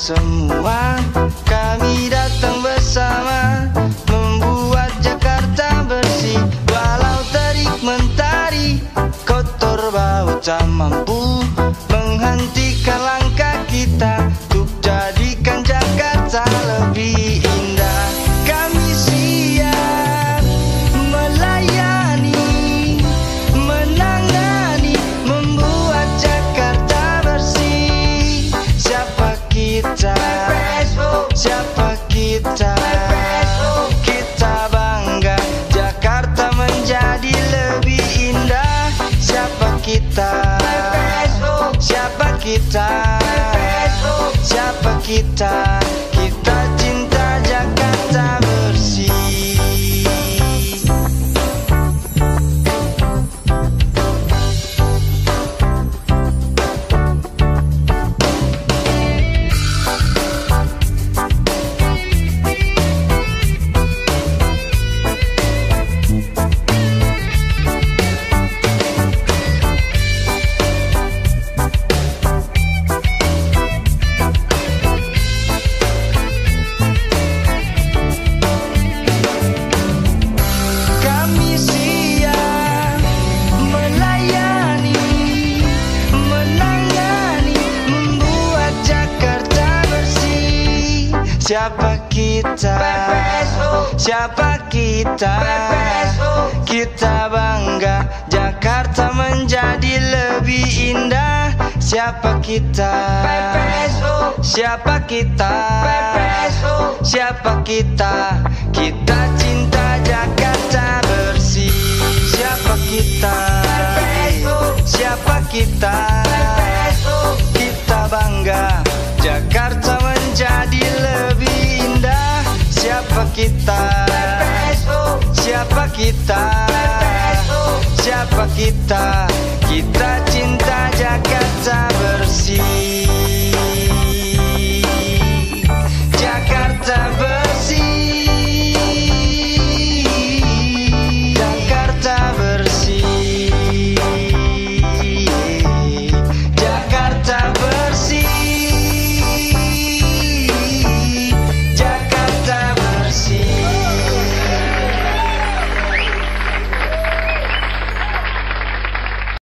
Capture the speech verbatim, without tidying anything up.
semua, kami datang bersama membuat Jakarta bersih. Walau terik mentari kotor bau, tak mampu menghentikan langkah kita untuk jadikan Jakarta lebih indah. Kami siap melayani, menangani, membuat Jakarta bersih. Siapa kita? Siapa kita? Kita bangga Jakarta menjadi lebih indah. Siapa kita? Siapa kita? Siapa kita? Kita cinta Jakarta bersih. Siapa kita? Siapa kita? Kita bangga Jakarta menjadi lebih indah. Siapa kita? Siapa kita? Siapa kita? Kita cinta Jakarta bersih. Siapa kita? Siapa kita? Kita bangga Jakarta menjadi lebih indah. Siapa kita? Siapa kita? Siapa kita? Kita cinta Jakarta bersih.